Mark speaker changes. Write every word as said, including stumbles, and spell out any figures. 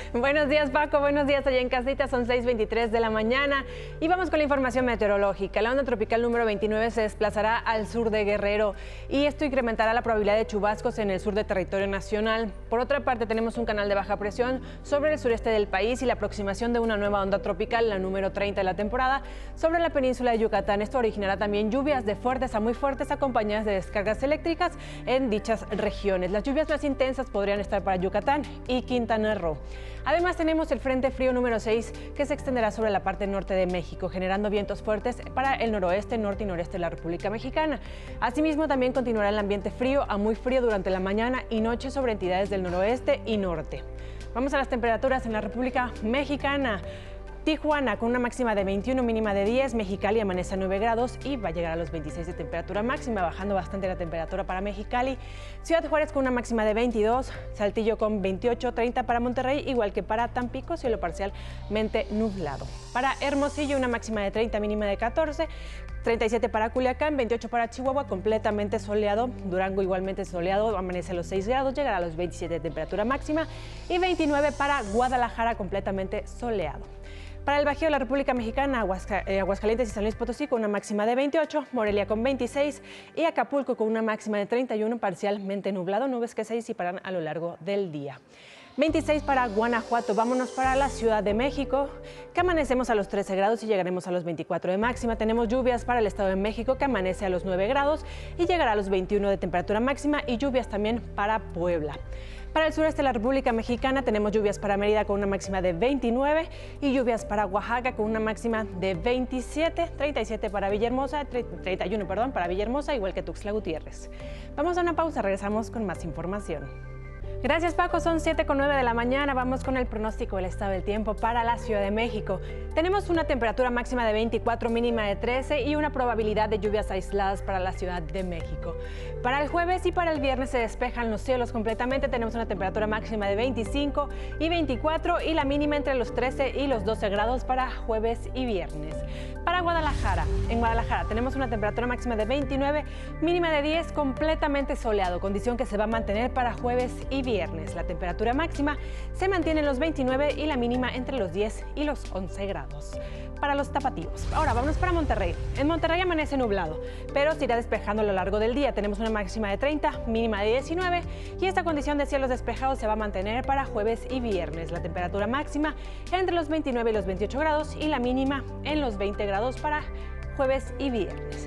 Speaker 1: Buenos días, Paco. Buenos días allá en casita. Son seis veintitrés de la mañana y vamos con la información meteorológica. La onda tropical número veintinueve se desplazará al sur de Guerrero y esto incrementará la probabilidad de chubascos en el sur de territorio nacional. Por otra parte, tenemos un canal de baja presión sobre el sureste del país y la aproximación de una nueva onda tropical, la número treinta de la temporada, sobre la península de Yucatán. Esto originará también lluvias de fuertes a muy fuertes acompañadas de descargas eléctricas en dichas regiones. Las lluvias más intensas podrían estar para Yucatán y Quintana Roo. Además, tenemos el Frente Frío número seis que se extenderá sobre la parte norte de México, generando vientos fuertes para el noroeste, norte y noreste de la República Mexicana. Asimismo, también continuará el ambiente frío a muy frío durante la mañana y noche sobre entidades del noroeste y norte. Vamos a las temperaturas en la República Mexicana. Tijuana con una máxima de veintiuno, mínima de diez, Mexicali amanece a nueve grados y va a llegar a los veintiséis de temperatura máxima, bajando bastante la temperatura para Mexicali. Ciudad Juárez con una máxima de veintidós, Saltillo con veintiocho, treinta para Monterrey, igual que para Tampico, cielo parcialmente nublado. Para Hermosillo una máxima de treinta, mínima de catorce, treinta y siete para Culiacán, veintiocho para Chihuahua, completamente soleado. Durango igualmente soleado, amanece a los seis grados, llegará a los veintisiete de temperatura máxima y veintinueve para Guadalajara, completamente soleado. Para el Bajío de la República Mexicana, Aguasca, eh, Aguascalientes y San Luis Potosí con una máxima de veintiocho, Morelia con veintiséis y Acapulco con una máxima de treinta y uno, parcialmente nublado, nubes que se disiparán a lo largo del día. veintiséis para Guanajuato. Vámonos para la Ciudad de México, que amanecemos a los trece grados y llegaremos a los veinticuatro de máxima. Tenemos lluvias para el Estado de México, que amanece a los nueve grados y llegará a los veintiuno de temperatura máxima, y lluvias también para Puebla. Para el sureste de la República Mexicana tenemos lluvias para Mérida con una máxima de veintinueve y lluvias para Oaxaca con una máxima de veintisiete, treinta y siete para Villahermosa, treinta y uno, perdón, para Villahermosa, igual que Tuxtla Gutiérrez. Vamos a una pausa, regresamos con más información. Gracias, Paco. Son siete con nueve de la mañana. Vamos con el pronóstico del estado del tiempo para la Ciudad de México. Tenemos una temperatura máxima de veinticuatro, mínima de trece y una probabilidad de lluvias aisladas para la Ciudad de México. Para el jueves y para el viernes se despejan los cielos completamente. Tenemos una temperatura máxima de veinticinco y veinticuatro y la mínima entre los trece y los doce grados para jueves y viernes. Para Guadalajara, en Guadalajara tenemos una temperatura máxima de veintinueve, mínima de diez, completamente soleado, condición que se va a mantener para jueves y viernes. La temperatura máxima se mantiene en los veintinueve y la mínima entre los diez y los once grados. Para los tapatíos. Ahora vámonos para Monterrey. En Monterrey amanece nublado, pero se irá despejando a lo largo del día. Tenemos una máxima de treinta, mínima de diecinueve y esta condición de cielos despejados se va a mantener para jueves y viernes. La temperatura máxima entre los veintinueve y los veintiocho grados y la mínima en los veinte grados para jueves y viernes.